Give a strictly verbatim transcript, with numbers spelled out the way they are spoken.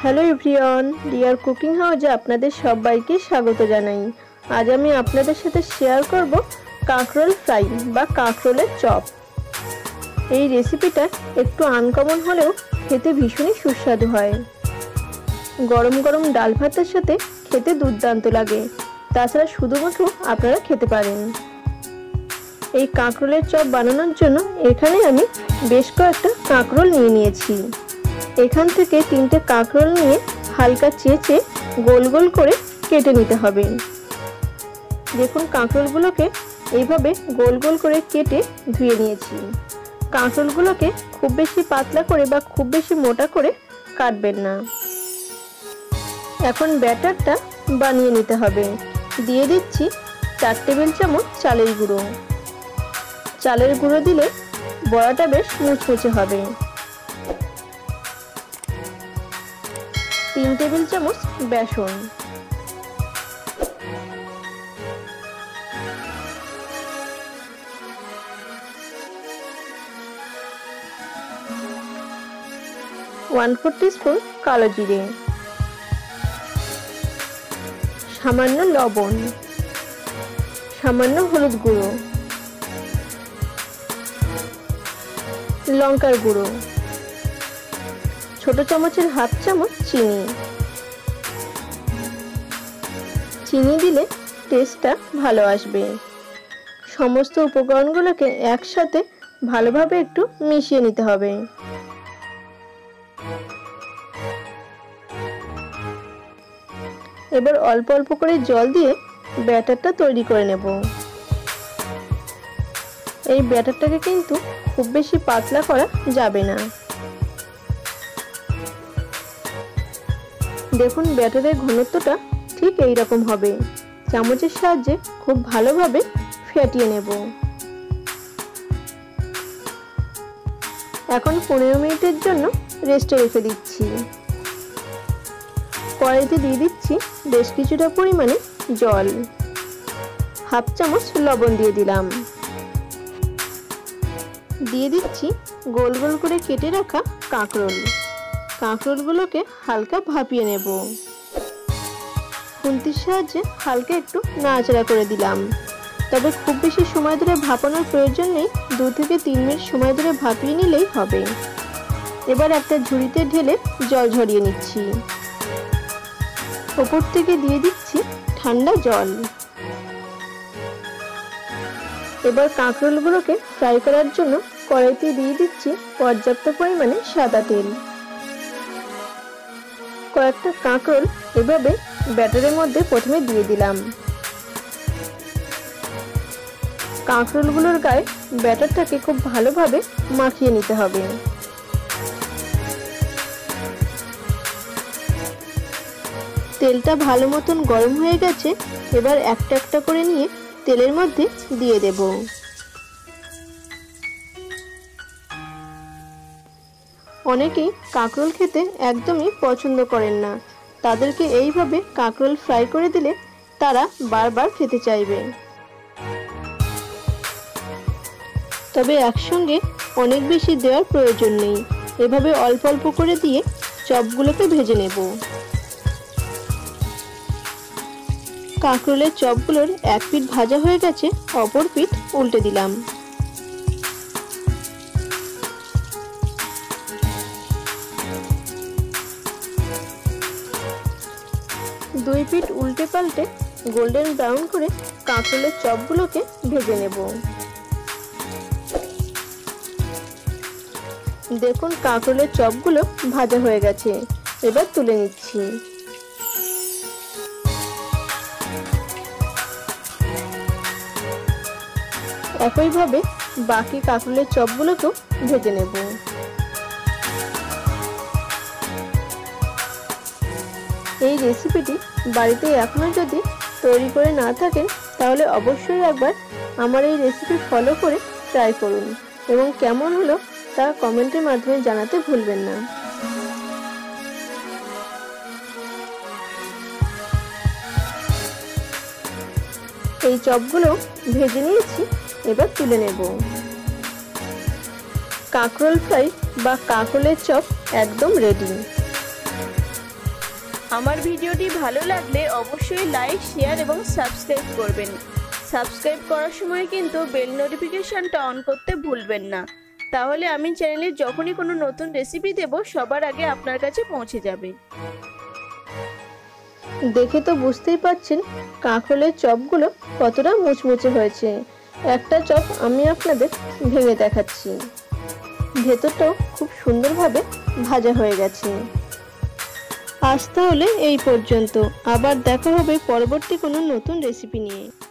Hello everyone, deer cooking হাউজে আপনাদের সবাইকে স্বাগত জানাই। আজ আমি আপনাদের সাথে শেয়ার করব কাকরোল ফ্রাই বা কাকরোলের চপ। এই রেসিপিটা একটু আনকমন হলেও খেতে ভীষণই সুস্বাদু হয়। গরম গরম ডাল ভাতের সাথে খেতে দুর্দান্ত লাগে। তাছাড়া শুধুমাত্র আপনারা খেতে পারেন। এই কাকরোলের চপ বানানোর জন্য এখানে আমি বেশ কয়েকটা কাকরোল নিয়ে নিয়েছি। এখান থেকে তিনটে কাকরোল নিয়ে হালকা চেঁচে গোল গোল করে কেটে নিতে হবে। দেখুন কাকরোলগুলোকে এইভাবে গোল গোল করে কেটে ধুয়ে নিয়েছি। কাকরোলগুলোকে খুব বেশি পাতলা করে বা খুব বেশি মোটা করে কাটবেন না। এখন ব্যাটারটা বানিয়ে নিতে হবে। দিয়ে দিচ্ছি চার টেবিল চামচ চালের গুঁড়ো। চালের গুঁড়ো দিলে বড়াটা বেশ মুচমুচে হবে। তিন টেবিল চামচ বেসন, ওয়ান ফোর টিস্পুন কালো জিরে, সামান্য লবণ, সামান্য হলুদ গুঁড়ো, লঙ্কার গুঁড়ো, ছোট চামচের হাফ চামচ চিনি। চিনি দিলে টেস্টটা ভালো আসবে। সমস্ত উপকরণগুলোকে একসাথে ভালোভাবে একটু মিশিয়ে নিতে হবে। এবার অল্প অল্প করে জল দিয়ে ব্যাটারটা তৈরি করে নেব। এই ব্যাটারটাকে কিন্তু খুব বেশি পাতলা করা যাবে না। দেখুন ব্যাটারের ঘনত্বটা ঠিক এই রকম হবে। চামচের সাহায্যে খুব ভালোভাবে ফেটিয়ে নেব। এখন পনেরো মিনিটের জন্য রেস্টে রেখে দিচ্ছি। কড়াইতে দিয়ে দিচ্ছি বেশ কিছুটা পরিমাণে জল, হাফ চামচ লবণ দিয়ে দিলাম। দিয়ে দিচ্ছি গোল গোল করে কেটে রাখা কাঁকরোল। কাঁকরোলগুলোকে হালকা ভাপিয়ে নেব। খুন্তির সাহায্যে হালকা একটু নাড়াচাড়া করে দিলাম। তবে খুব বেশি সময় ধরে ভাপানোর প্রয়োজন নেই, দু থেকে তিন মিনিট সময় ধরে ভাপিয়ে নিলেই হবে। এবার একটা ঝুড়িতে ঢেলে জল ঝরিয়ে নিচ্ছি। ওপর থেকে দিয়ে দিচ্ছি ঠান্ডা জল। এবার কাঁকরোলগুলোকে ফ্রাই করার জন্য কড়াইতে দিয়ে দিচ্ছি পর্যাপ্ত পরিমাণে সাদা তেল। কয়েকটা কাঁকরোল এভাবে ব্যাটারের মধ্যে প্রথমে দিয়ে দিলাম। কাঁকরোলগুলোর গায়ে ব্যাটারটাকে খুব ভালোভাবে মাখিয়ে নিতে হবে। তেলটা ভালো মতন গরম হয়ে গেছে। এবার একটা একটা করে নিয়ে তেলের মধ্যে দিয়ে দেব। অনেকেই কাঁকরোল খেতে একদমই পছন্দ করেন না। তাদেরকে এইভাবে কাঁকরোল ফ্রাই করে দিলে তারা বারবার খেতে চাইবে। তবে একসঙ্গে অনেক বেশি দেওয়ার প্রয়োজন নেই। এভাবে অল্প অল্প করে দিয়ে চপগুলোকে ভেজে নেব। কাঁকরোলের চপগুলোর এক পিঠ ভাজা হয়ে গেছে, অপর পিঠ উল্টে দিলাম। দুই পিঠ উল্টে পাল্টে গোল্ডেন ব্রাউন করে কাঁকরোলের চপগুলোকে ভেজে নেব। দেখুন কাঁকরোলের চপগুলো ভাজা হয়ে গেছে। এবার তুলে নিচ্ছি। একইভাবে বাকি কাঁকরোলের চপগুলোকেও ভেজে নেব। এই রেসিপিটি বাড়িতে এখনো যদি তৈরি করে না থাকেন তাহলে অবশ্যই একবার আমার এই রেসিপি ফলো করে ট্রাই করুন এবং কেমন হলো তা কমেন্টের মাধ্যমে জানাতে ভুলবেন না। এই চপগুলো ভেজে নিয়েছি। এবার তুলে নেব। কাকরোল ফ্রাই বা কাকরোলের চপ একদম রেডি। আমার ভিডিওটি ভালো লাগলে অবশ্যই লাইক, শেয়ার এবং সাবস্ক্রাইব করবেন। সাবস্ক্রাইব করার সময় কিন্তু বেল নোটিফিকেশনটা অন করতে ভুলবেন না, তাহলে আমি চ্যানেলে যখনই কোনো নতুন রেসিপি দেব সবার আগে আপনার কাছে পৌঁছে যাবে। দেখে তো বুঝতেই পারছেন কাঁকরোলের চপগুলো কতটা মুচমুচে হয়েছে। একটা চপ আমি আপনাদের ভেঙে দেখাচ্ছি, ভেতরটাও খুব সুন্দরভাবে ভাজা হয়ে গেছে। আজ তাহলে এই পর্যন্ত, আবার দেখা হবে পরবর্তী কোনো নতুন রেসিপি নিয়ে।